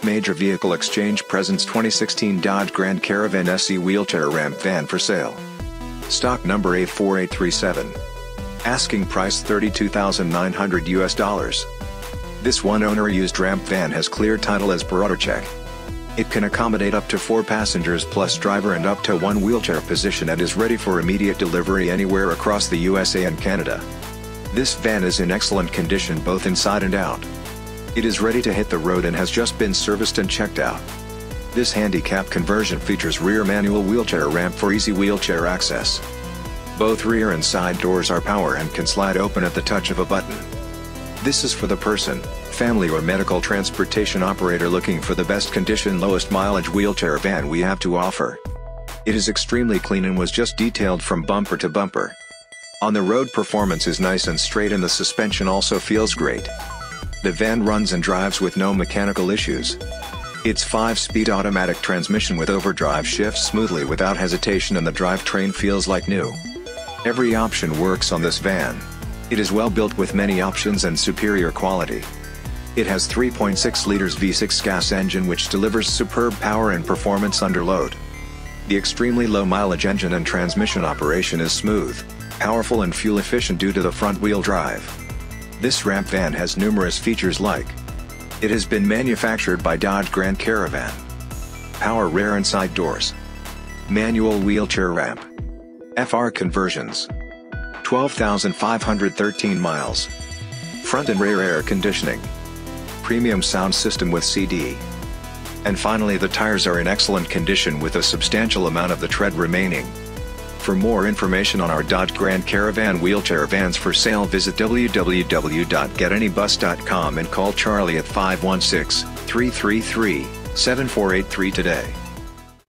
Major Vehicle Exchange presents 2016 Dodge Grand Caravan SE Wheelchair Ramp Van for sale. Stock number A4837. Asking price $32,900 US. This one-owner used ramp van has clear title as per AutoCheck. It can accommodate up to 4 passengers plus driver and up to 1 wheelchair position and is ready for immediate delivery anywhere across the USA and Canada. This van is in excellent condition both inside and out. It is ready to hit the road and has just been serviced and checked out. This handicap conversion features rear manual wheelchair ramp for easy wheelchair access. Both rear and side doors are power and can slide open at the touch of a button. This is for the person, family or medical transportation operator looking for the best condition lowest mileage wheelchair van we have to offer. It is extremely clean and was just detailed from bumper to bumper. On the road performance is nice and straight and the suspension also feels great. The van runs and drives with no mechanical issues. Its 5-speed automatic transmission with overdrive shifts smoothly without hesitation and the drivetrain feels like new. Every option works on this van. It is well built with many options and superior quality. It has 3.6 liters V6 gas engine which delivers superb power and performance under load. The extremely low mileage engine and transmission operation is smooth, powerful and fuel efficient due to the front wheel drive. This ramp van has numerous features like: it has been manufactured by Dodge Grand Caravan. Power rear and side doors. Manual wheelchair ramp. FR conversions. 12,513 miles. Front and rear air conditioning. Premium sound system with CD. And finally, the tires are in excellent condition with a substantial amount of the tread remaining. For more information on our Dodge Grand Caravan wheelchair vans for sale, visit www.getanybus.com and call Charlie at 516-333-7483 today.